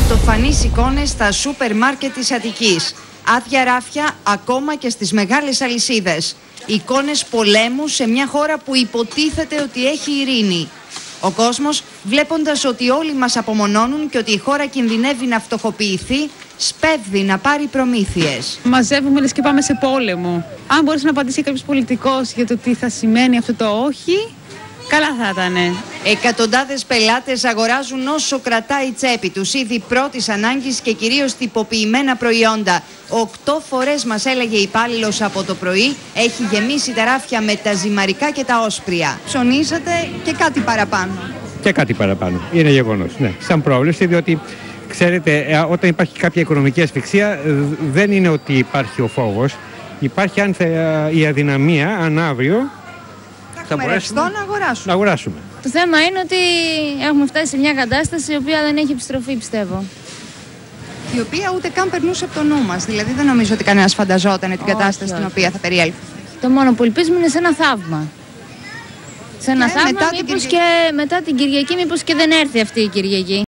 Πρωτοφανείς εικόνες στα σούπερ μάρκετ της Αττικής. Άδεια ράφια ακόμα και στις μεγάλες αλυσίδες. Εικόνες πολέμου σε μια χώρα που υποτίθεται ότι έχει ειρήνη. Ο κόσμος, βλέποντας ότι όλοι μας απομονώνουν και ότι η χώρα κινδυνεύει να φτωχοποιηθεί, σπέβδει να πάρει προμήθειες. Μαζεύουμε λες και πάμε σε πόλεμο. Αν μπορούσε να απαντήσει κάποιος πολιτικός για το τι θα σημαίνει αυτό το όχι, καλά θα ήταν. Εκατοντάδες πελάτες αγοράζουν όσο κρατάει η τσέπη τους, ήδη πρώτης ανάγκης και κυρίως τυποποιημένα προϊόντα. 8 φορές, μας έλεγε υπάλληλος από το πρωί, έχει γεμίσει τα ράφια με τα ζυμαρικά και τα όσπρια. Ψωνίσατε και κάτι παραπάνω. Και κάτι παραπάνω. Είναι γεγονός. Ναι. Σαν πρόβλεψη, διότι ξέρετε, όταν υπάρχει κάποια οικονομική ασφυξία, δεν είναι ότι υπάρχει ο φόβος. Υπάρχει η αδυναμία, αν αύριο θα μπορέσουμε να αγοράσουμε. Το θέμα είναι ότι έχουμε φτάσει σε μια κατάσταση η οποία δεν έχει επιστροφή, πιστεύω. Η οποία ούτε καν περνούσε από το νου μας. Δηλαδή δεν νομίζω ότι κανένας φανταζόταν την κατάσταση στην οποία θα περιέλθει. Το μόνο που ελπίζουμε είναι σε ένα θαύμα. Σε ένα θαύμα, μήπως και μετά την Κυριακή, μήπως και δεν έρθει αυτή η Κυριακή.